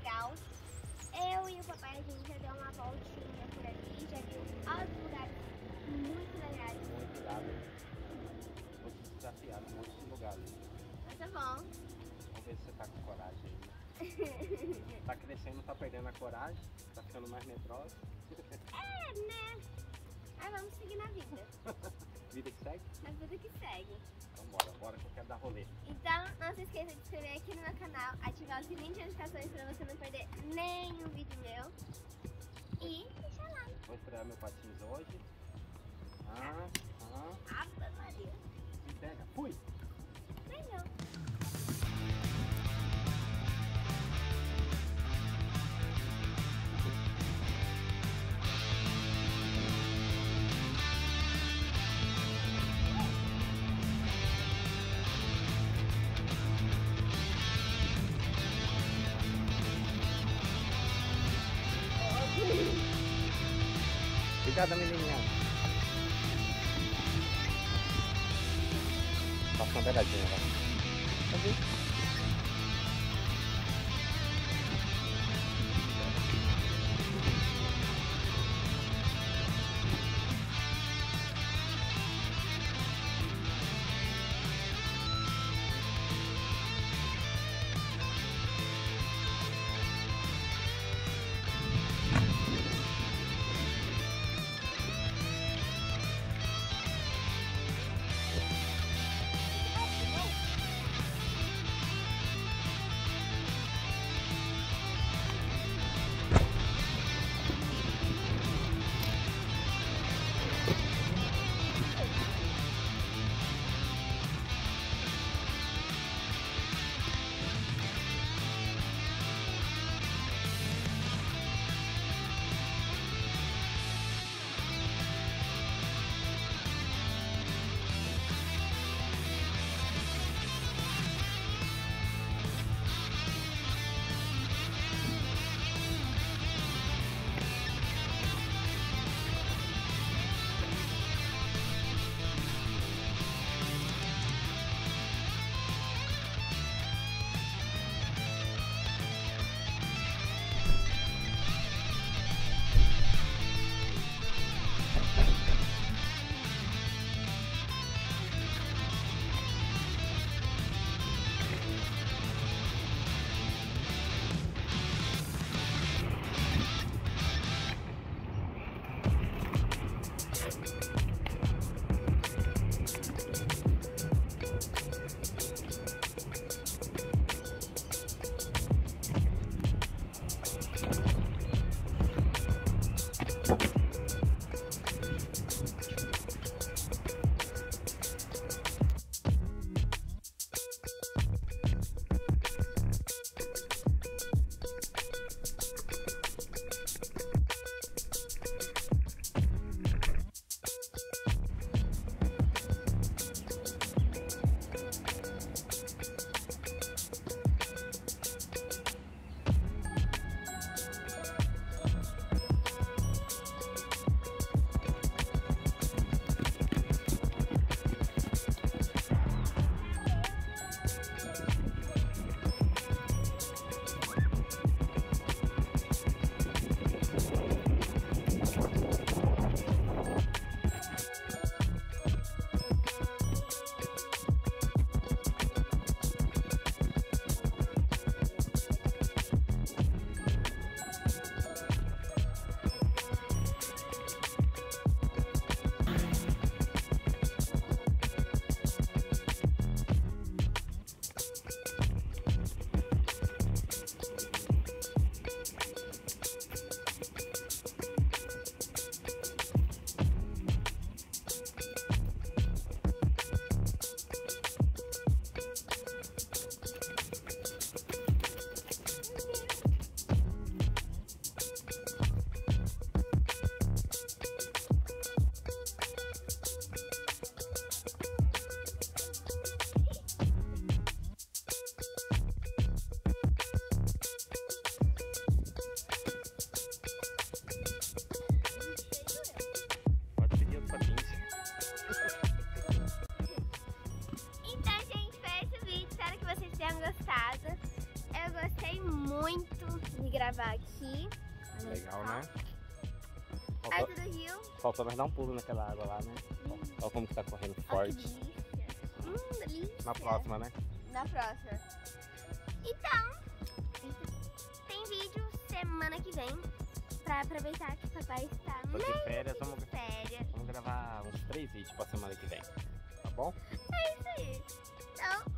legal. Eu e o papai, a gente já deu uma voltinha por ali, já viu outros lugares muito legais. Muito irado. Vou te desafiar num monte de lugar ali. Mas tá bom. Vamos ver se você tá com coragem aí. Tá crescendo, tá perdendo a coragem, tá ficando mais medrosa. É, né? Mas vamos seguir na vida. Vida que segue? Na vida que segue. Então bora que eu quero dar rolê. Então, não se esqueça de se inscrever aqui no meu canal, ativar o sininho de notificações pra você não perder nenhum vídeo meu. E deixa lá. Vou estrear meu patins hoje. Ave Maria. Me pega. Fui! Melhor. Cuidado, menininha. Passa uma beiradinha, vai. Tá vendo? gravar aqui. Olha Legal, só. né? Perto do rio. Faltou nós dar um pulo naquela água lá, né? Olha como que tá correndo Ó, que forte. delícia. Delícia. Na próxima, né? Na próxima. Então, tem vídeo semana que vem. Pra aproveitar que o papai está Tô de férias, meio de férias. vamos gravar uns 3 vídeos pra semana que vem. Tá bom? É isso aí. Então,